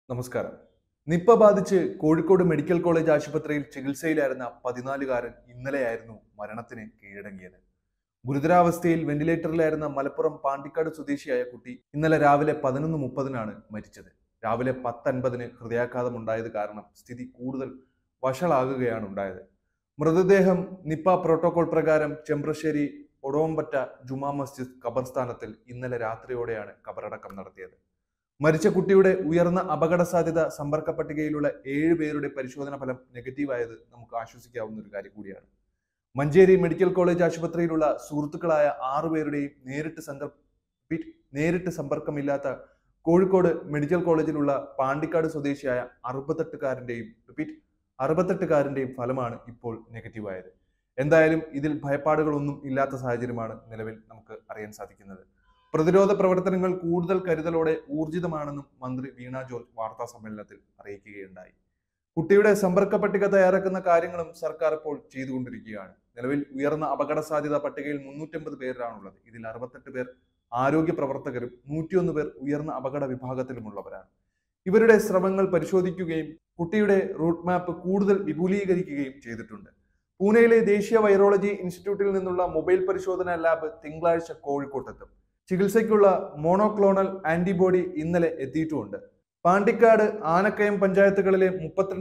നമസ്കാരം. നിപ്പ ബാധിച്ച് Kozhikode medical college ആശുപത്രിയിൽ ചികിത്സയിലായിരുന്ന 14-കാരൻ ഇന്നലെയായിരുന്നു മരണത്തിന് കീഴടങ്ങിയത്. ഗുരുതരാവസ്ഥയിൽ വെന്റിലേറ്ററിലായിരുന്ന മലപ്പുറം പാണ്ടിക്കാട് സ്വദേശിയായ കുട്ടി ഇന്നലെ രാവിലെ 11:30-നാണ് മരിച്ചത്. രാവിലെ 10:50-ന് ഹൃദയാഘാതമുണ്ടായത് കാരണം സ്ഥിതി കൂടുതൽ വഷളാകുകയാണ് ഉണ്ടായത്. മൃതദേഹം നിപ്പ പ്രോട്ടോകോൾ പ്രകാരം ചെമ്പ്രശ്ശേരി ഒടോമ്പറ്റ ജുമാ മസ്ജിദ് ഖബർസ്ഥാനത്തിൽ ഇന്നലെ രാത്രിയോടെയാണ് ഖബറടക്കം നടത്തിയത്. മരിച്ച കുട്ടിയുടെ ഉയർന്ന അപകട സാധ്യത സമ്പർക്ക പട്ടികയിലുള്ള 7 പേരുടെ പരിശോധനാ ഫലം നെഗറ്റീവായത് നമുക്ക് ആശ്വസിക്കാവുന്ന ഒരു കാര്യം കൂടിയാണ്. മഞ്ചേരി മെഡിക്കൽ കോളേജ് ആശുപത്രിയിലുള്ള സുഹൃത്തുക്കളായ 6 പേരുടെയും നേരിട്ട് സമ്പർക്കമില്ലാത്ത കോഴിക്കോട് മെഡിക്കൽ കോളേജിലുള്ള പാണ്ടിക്കാട് സ്വദേശിയായ 68-കാരന്റെയും ഫലമാണ് ഇപ്പോൾ നെഗറ്റീവായത്. എന്തായാലും ഇതിൽ ഭയപ്പാടുകളൊന്നും ഇല്ലാത്ത സാഹചര്യമാണ് നിലവിൽ നമുക്ക് അറിയാൻ സാധിക്കുന്നത്. പ്രതിരോധ പ്രവർത്തനങ്ങൾ കൂടുതൽ കരുതലോടെ ഊർജിതമാണെന്നും മന്ത്രി വീണ ജോർജ് വാർത്താ സമ്മേളനത്തിൽ അറിയിക്കുകയുണ്ടായി. കുട്ടിയുടെ സമ്പർക്ക പട്ടിക തയ്യാറാക്കുന്ന കാര്യങ്ങളും സർക്കാർ ഇപ്പോൾ ചെയ്തുകൊണ്ടിരിക്കുകയാണ്. നിലവിൽ ഉയർന്ന അപകട സാധ്യത പട്ടികയിൽ 350 പേരാണുള്ളത്. ഇതിൽ 68 പേർ ആരോഗ്യ പ്രവർത്തകരും 101 പേർ ഉയർന്ന അപകട വിഭാഗത്തിലുമുള്ളവരാണ്. ഇവരുടെ സ്രവങ്ങൾ പരിശോധിക്കുകയും കുട്ടിയുടെ റൂട്ട് മാപ്പ് കൂടുതൽ വിപുലീകരിക്കുകയും ചെയ്തിട്ടുണ്ട്. പൂനെയിലെ ദേശീയ വൈറോളജി ഇൻസ്റ്റിറ്റ്യൂട്ടിൽ നിന്നുള്ള മൊബൈൽ പരിശോധനാ ലാബ് തിങ്കളാഴ്ച കോഴിക്കോട്ടെത്തും. ചികിത്സയ്ക്കുള്ള മോണോക്ലോണൽ ആന്റിബോഡി ഇന്നലെ എത്തിയിട്ടുമുണ്ട്. പാണ്ടിക്കാട്, ആനക്കയം പഞ്ചായത്തുകളിലെ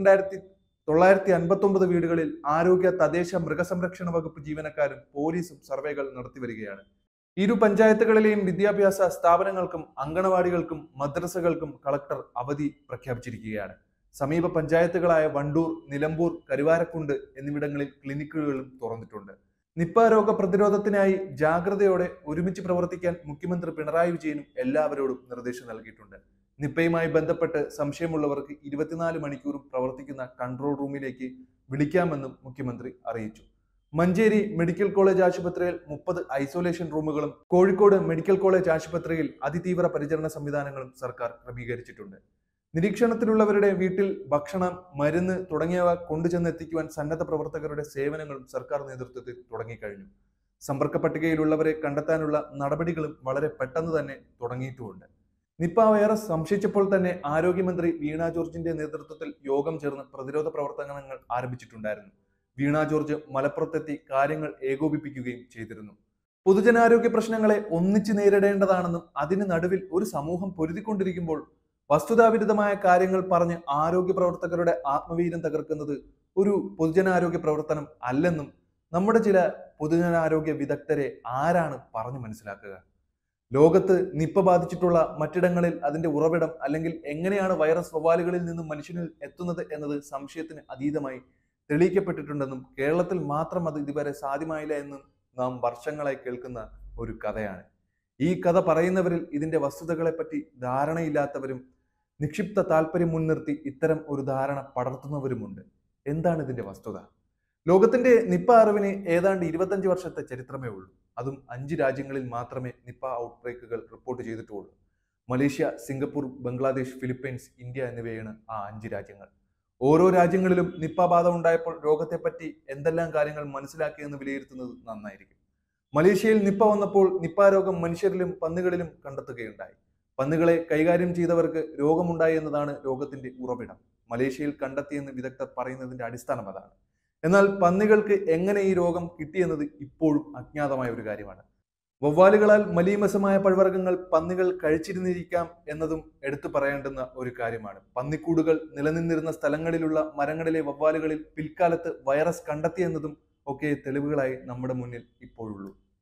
32,959 വീടുകളിൽ ആരോഗ്യ, തദ്ദേശ, മൃഗസംരക്ഷണ വകുപ്പ് ജീവനക്കാരും പോലീസും സർവേകൾ നടത്തിവരികയാണ്. ഇരു പഞ്ചായത്തുകളിലെയും വിദ്യാഭ്യാസ സ്ഥാപനങ്ങൾക്കും അങ്കണവാടികൾക്കും മദ്രസകൾക്കും കളക്ടർ അവധി പ്രഖ്യാപിച്ചിരിക്കുകയാണ്. സമീപ പഞ്ചായത്തുകളായ വണ്ടൂർ, നിലമ്പൂർ, കരുവാരക്കുണ്ട് എന്നിവിടങ്ങളിൽ ക്ലിനിക്കുകളും തുറന്നിട്ടുണ്ട്. നിപ്പ രോഗ പ്രതിരോധത്തിനായി ജാഗ്രതയോടെ ഒരുമിച്ച് പ്രവർത്തിക്കാൻ മുഖ്യമന്ത്രി പിണറായി വിജയനും എല്ലാവരോടും നിർദ്ദേശം നൽകിയിട്ടുണ്ട്. നിപ്പയുമായി ബന്ധപ്പെട്ട് സംശയമുള്ളവർക്ക് 24 മണിക്കൂറും പ്രവർത്തിക്കുന്ന കൺട്രോൾ റൂമിലേക്ക് വിളിക്കാമെന്നും മുഖ്യമന്ത്രി അറിയിച്ചു. മഞ്ചേരി മെഡിക്കൽ കോളേജ് ആശുപത്രിയിൽ 30 ഐസൊലേഷൻ റൂമുകളും കോഴിക്കോട് മെഡിക്കൽ കോളേജ് ആശുപത്രിയിൽ അതിതീവ്ര പരിചരണ സംവിധാനങ്ങളും സർക്കാർ ക്രമീകരിച്ചിട്ടുണ്ട്. നിരീക്ഷണത്തിലുള്ളവരുടെ വീട്ടിൽ ഭക്ഷണം, മരുന്ന് തുടങ്ങിയവ കൊണ്ടുചെന്നെത്തിക്കുവാൻ സന്നദ്ധ പ്രവർത്തകരുടെ സേവനങ്ങളും സർക്കാർ നേതൃത്വത്തിൽ തുടങ്ങിക്കഴിഞ്ഞു. സമ്പർക്ക പട്ടികയിലുള്ളവരെ കണ്ടെത്താനുള്ള നടപടികളും വളരെ പെട്ടെന്ന് തന്നെ തുടങ്ങിയിട്ടുമുണ്ട്. നിപ്പ വൈറസ് സംശയിച്ചപ്പോൾ തന്നെ ആരോഗ്യമന്ത്രി വീണ ജോർജിന്റെ നേതൃത്വത്തിൽ യോഗം ചേർന്ന് പ്രതിരോധ പ്രവർത്തനങ്ങൾ ആരംഭിച്ചിട്ടുണ്ടായിരുന്നു. വീണ ജോർജ് മലപ്പുറത്തെത്തി കാര്യങ്ങൾ ഏകോപിപ്പിക്കുകയും ചെയ്തിരുന്നു. പൊതുജനാരോഗ്യ പ്രശ്നങ്ങളെ ഒന്നിച്ച് നേരിടേണ്ടതാണെന്നും അതിന് നടുവിൽ ഒരു സമൂഹം പൊരുതിക്കൊണ്ടിരിക്കുമ്പോൾ വസ്തുതാവിരുദ്ധമായ കാര്യങ്ങൾ പറഞ്ഞ് ആരോഗ്യ പ്രവർത്തകരുടെ ആത്മവീര്യം തകർക്കുന്നത് ഒരു പൊതുജനാരോഗ്യ പ്രവർത്തനം അല്ലെന്നും നമ്മുടെ ചില പൊതുജനാരോഗ്യ വിദഗ്ധരെ ആരാണ് പറഞ്ഞു മനസ്സിലാക്കുക? ലോകത്ത് നിപ്പ ബാധിച്ചിട്ടുള്ള മറ്റിടങ്ങളിൽ അതിന്റെ ഉറവിടം അല്ലെങ്കിൽ എങ്ങനെയാണ് വൈറസ് വവ്വാലുകളിൽ നിന്നും മനുഷ്യനിൽ എത്തുന്നത് എന്നത് സംശയത്തിന് അതീതമായി തെളിയിക്കപ്പെട്ടിട്ടുണ്ടെന്നും കേരളത്തിൽ മാത്രം അത് ഇതുവരെ സാധ്യമായില്ല എന്നും നാം വർഷങ്ങളായി കേൾക്കുന്ന ഒരു കഥയാണ്. ഈ കഥ പറയുന്നവരിൽ ഇതിന്റെ വസ്തുതകളെപ്പറ്റി ധാരണയില്ലാത്തവരും നിക്ഷിപ്ത താല്പര്യം മുൻനിർത്തി ഇത്തരം ഒരു ധാരണ പടർത്തുന്നവരുമുണ്ട്. എന്താണ് ഇതിന്റെ വസ്തുത? ലോകത്തിന്റെ നിപ്പ അറിവിന് ഏതാണ്ട് 25 വർഷത്തെ ചരിത്രമേ ഉള്ളൂ. അതും 5 രാജ്യങ്ങളിൽ മാത്രമേ നിപ്പ ഔട്ട്ബ്രേക്കുകൾ റിപ്പോർട്ട് ചെയ്തിട്ടുള്ളൂ. Malaysia, Singapore, Bangladesh, Philippines, India എന്നിവയാണ് ആ 5 രാജ്യങ്ങൾ. ഓരോ രാജ്യങ്ങളിലും നിപ്പ ബാധ ഉണ്ടായപ്പോൾ രോഗത്തെപ്പറ്റി എന്തെല്ലാം കാര്യങ്ങൾ മനസ്സിലാക്കിയെന്ന് വിലയിരുത്തുന്നത് നന്നായിരിക്കും. മലേഷ്യയിൽ നിപ്പ വന്നപ്പോൾ നിപ്പ രോഗം മനുഷ്യരിലും പന്നികളിലും കണ്ടെത്തുകയുണ്ടായി. പന്നികളെ കൈകാര്യം ചെയ്തവർക്ക് രോഗമുണ്ടായി എന്നതാണ് രോഗത്തിന്റെ ഉറവിടം. മലേഷ്യയിൽ കണ്ടെത്തിയെന്ന് വിദഗ്ധർ പറയുന്നതിന്റെ അടിസ്ഥാനം അതാണ്. എന്നാൽ പന്നികൾക്ക് എങ്ങനെ ഈ രോഗം കിട്ടിയെന്നത് ഇപ്പോഴും അജ്ഞാതമായ ഒരു കാര്യമാണ്. വവ്വാലുകളാൽ മലീമസമായ പഴവർഗ്ഗങ്ങൾ പന്നികൾ കഴിച്ചിരുന്നിരിക്കാം എന്നതും എടുത്തു പറയേണ്ടുന്ന ഒരു കാര്യമാണ്. പന്നിക്കൂടുകൾ നിലനിന്നിരുന്ന സ്ഥലങ്ങളിലുള്ള മരങ്ങളിലെ വവ്വാലുകളിൽ പിൽക്കാലത്ത് വൈറസ് കണ്ടെത്തിയെന്നതും ഒക്കെ തെളിവുകളായി നമ്മുടെ മുന്നിൽ ഇപ്പോഴുള്ളൂ.